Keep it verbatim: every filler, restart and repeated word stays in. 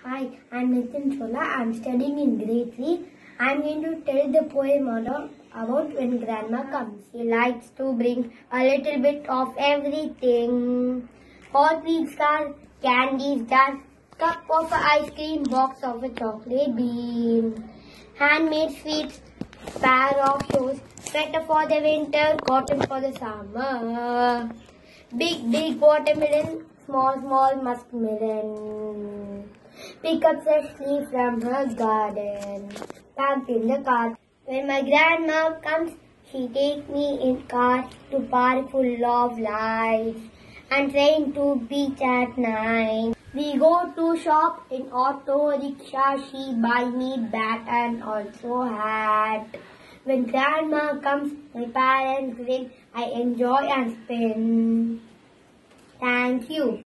Hi, I'm Nitin Chola. I'm studying in grade three. I'm going to tell the poem about, about when grandma comes. She likes to bring a little bit of everything. Hot wheat jar, candy jar, cup of ice cream, box of a chocolate bean. Handmade sweets, pair of shoes, sweater for the winter, cotton for the summer. Big, big watermelon, small, small muskmelon. Pick up freshly from her garden, packed in the cart. When my grandma comes, she takes me in car to park full of lights and train to beach at night. We go to shop in auto rickshaw. She buys me bat and also hat. When grandma comes, my parents grin. I enjoy and spin. Thank you.